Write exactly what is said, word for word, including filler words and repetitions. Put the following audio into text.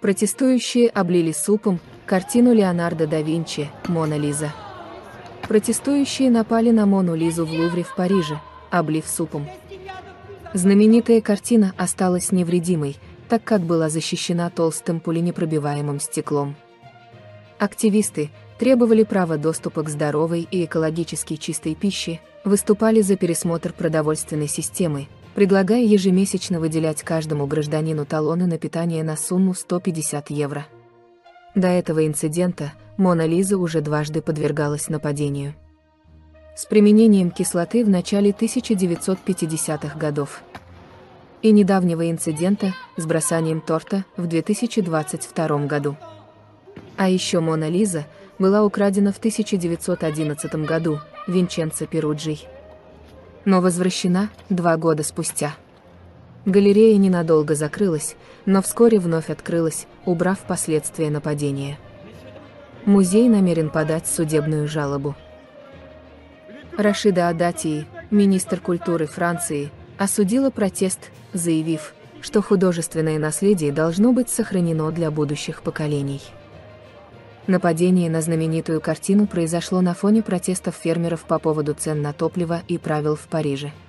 Протестующие облили супом картину Леонардо да Винчи «Мона Лиза». Протестующие напали на Мону Лизу в Лувре в Париже, облив супом. Знаменитая картина осталась невредимой, так как была защищена толстым пуленепробиваемым стеклом. Активисты требовали права доступа к здоровой и экологически чистой пище, выступали за пересмотр продовольственной системы, предлагая ежемесячно выделять каждому гражданину талоны на питание на сумму сто пятьдесят евро. До этого инцидента Мона Лиза уже дважды подвергалась нападению. С применением кислоты в начале тысяча девятьсот пятидесятых годов. И недавнего инцидента с бросанием торта в две тысячи двадцать втором году. А еще Мона Лиза была украдена в тысяча девятьсот одиннадцатом году Винченцо Перуджи. Но возвращена два года спустя. Галерея ненадолго закрылась, но вскоре вновь открылась, убрав последствия нападения. Музей намерен подать судебную жалобу. Рашида Адатии, министр культуры Франции, осудила протест, заявив, что художественное наследие должно быть сохранено для будущих поколений. Нападение на знаменитую картину произошло на фоне протестов фермеров по поводу цен на топливо и правил в Париже.